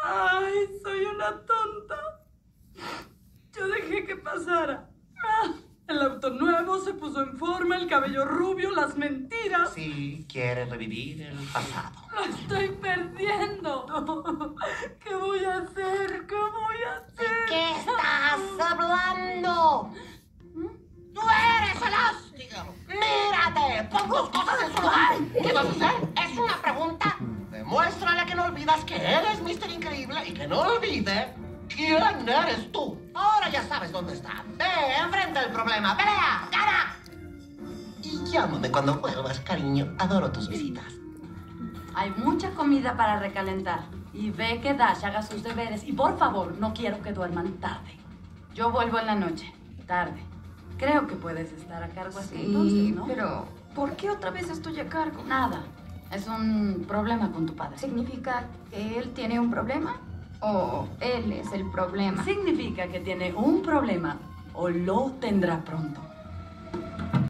Ay, soy una tonta. Yo dejé que pasara. El auto nuevo se puso en forma, el cabello rubio, las mentiras. Sí, quiere revivir el pasado. Lo estoy perdiendo. ¿Qué voy a hacer? ¿Qué voy a hacer? ¿De qué estás hablando? ¡Tú eres Elástico! ¡Mírate! ¡Pon tus cosas en su lugar! ¿Qué vas a hacer? ¿Es una pregunta? Demuéstrale que no olvidas que eres Mr. Increíble y que no olvide quién eres tú. Ahora ya sabes dónde está. Ve, enfrenta el problema. ¡Pelea! ¡Gana! Y llámame cuando vuelvas, cariño. Adoro tus visitas. Hay mucha comida para recalentar. Y ve que Dash haga sus deberes. Y por favor, no quiero que duerman tarde. Yo vuelvo en la noche. Tarde. Creo que puedes estar a cargo así entonces, ¿no? Pero ¿por qué otra vez estoy a cargo? Nada. Es un problema con tu padre. ¿Significa que él tiene un problema? ¿O él es el problema? Significa que tiene un problema o lo tendrá pronto.